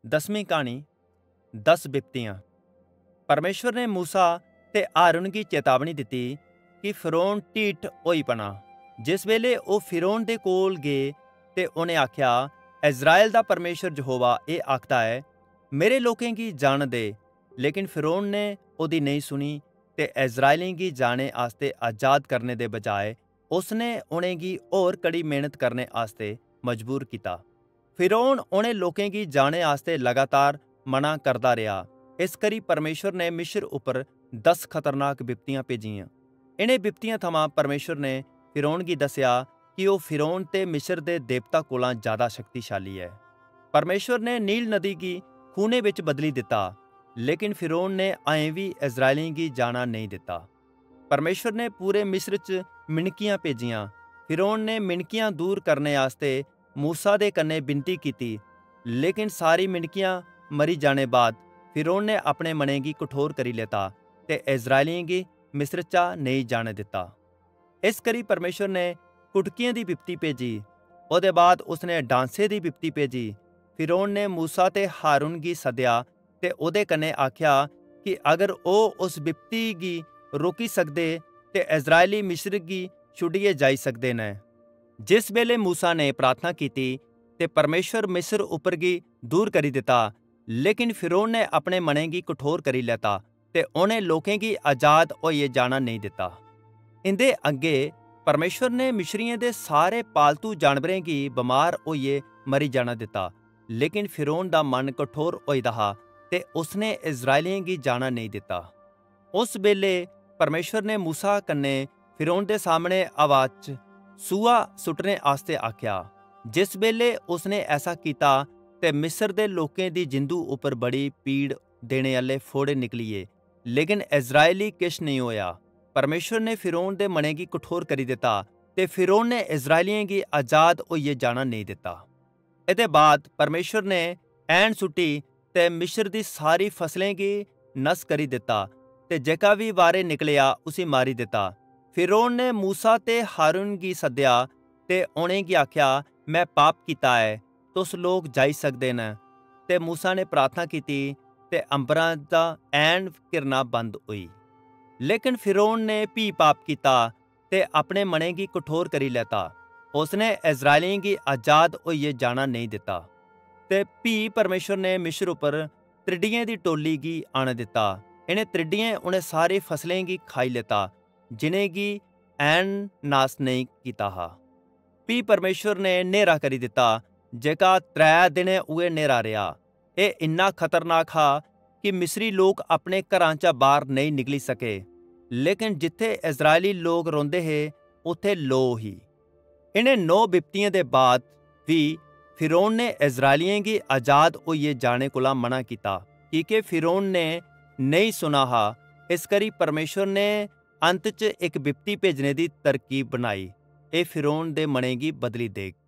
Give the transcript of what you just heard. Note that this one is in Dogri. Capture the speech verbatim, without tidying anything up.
दसवीं कहानी दस बिपतियां। परमेश्वर ने मूसा ते हारून की चेतावनी दी कि फिरौन ढीठ होई पना। जिस वेले वो फिरौन दे कोल गए ते उन्हें आख्या, इज़राइल दा परमेश्वर यहोवा एह आखदा है, मेरे लोकें गी जान दे। लेकिन फिरौन ने ओदी नहीं सुनी ते इज़राइलियें गी जाने आस्ते आजाद करने दे बजाय उसने उनें गी होर कड़ी मेहनत करने आस्ते मजबूर किया। फिरौन उन्हें लोकें गी जाने आस्ते लगातार मना करदा रहा। इस करी परमेश्वर ने मिस्र उपर दस खतरनाक बिपतियां भेजियां। इन्हें बिपतियां थमां परमेश्वर ने फिरौन गी दस्या कि वह फिरौन ते मिस्र दे देवता कोला ज़्यादा शक्तिशाली है। परमेश्वर ने नील नदी गी खूने विच बदली दिता, लेकिन फिरौन ने अजें भी इज़राइलियें गी जाना नहीं दिता। परमेश्वर ने पूरे मिस्र च मिणकियां भेजियां। फिरौन ने मिणकियां दूर करने आस्ते मूसा दे कन्ने विनती की, लेकिन सारी मिणकियां मरी जाने बाद फिरौन ने अपने मने गी कठोर करी लेता ते इज़राइलियें गी मिस्र चा नहीं जाने दिता। इस करी परमेश्वर ने कुटकियां दी बिपती भेजी। ओहदे बाद उसने डांसे दी बिपती भेजी। फिरौन ने मूसा ते हारून गी सद्या ते ओहदे कन्ने आख्या कि अगर ओह उस बिपती गी रोकी सकदे ते इज़राइली मिस्र गी छुड़िए जाई सकदे न। जिस वेले मूसा ने प्रार्थना की ते परमेश्वर मिस्र उपर गी दूर करी दिता, लेकिन फिरौन ने अपने मने गी कठोर करी लेता ते उन्हें लोकें गी आजाद होइए जाना नहीं दिता। इंदे अग्गे परमेश्वर ने मिस्रियें दे सारे पालतू जानवरें गी बमार होइए मरी जाना दिता, लेकिन फिरौन दा मन कठोर होई दा हा ते उसने इज़राइलियें गी जाना नहीं दिता। उस वेले परमेश्वर ने मूसा कन्ने फिरौन दे सामने हवा च सूआ सुट्टने आस्ते आख्या। जिस वेले उसने ऐसा किया ते मिस्र दे लोकें दी जिंदू उपर बड़ी पीड़ देने आले फोड़े निकलिए, लेकिन इज़राइली किश नहीं होया। परमेश्वर ने फिरौन दे मने गी कठोर करी दिता ते फिरौन ने इज़राइलियें गी आजाद होइए जाना नहीं दिता। इहदे बाद परमेश्वर ने ऐन सुट्टी ते मिस्र दी सारी फसलें गी नस करी दिता ते जेका भी बाहरे निकलिया उसी मारी दिता। फिरौन ने मूसा ते हारून गी सद्या ते उनें गी आख्या, मैं पाप कीता है, तुस लोग जाई सकदे न। ते मूसा ने प्रार्थना की ते अंबरां दा ऐन घिरना बंद होई। लेकिन फिरौन ने भी पाप किया ते अपने मने गी कठोर करी लेता। उसने इज़राइलियें गी आजाद होइए जाना नहीं दिता। ते भी परमेश्वर ने मिस्र उपर त्रिड्डियें दी टोली गी आने दिता। इन्हें त्रिड्डियें उन्हें सारी फसलें गी खाई लेता जिनें गी ऐन नास नहीं कीता हा। भी परमेश्वर ने नेरा करी दिता, जेका त्रै दिने उए नेरा रहा। एह इन्ना खतरनाक हा कि मिस्री लोग अपने घरां चा बाहर नहीं निकली सके, लेकिन जिथे इज़राइली लोग रोंदे हे उत्थे लो ही। इन्हें नौ बिपतियों दे बाद भी फिरौन ने इज़राइलियें गी आजाद होइए जाने कोला मना किया, क्योंकि फिरौन ने नहीं सुना हा। इस करी परमेश्वर ने अंत च एक बिपती भेजने दी तरकीब बनाई। एह फिरौन दे मने गी बदली देग।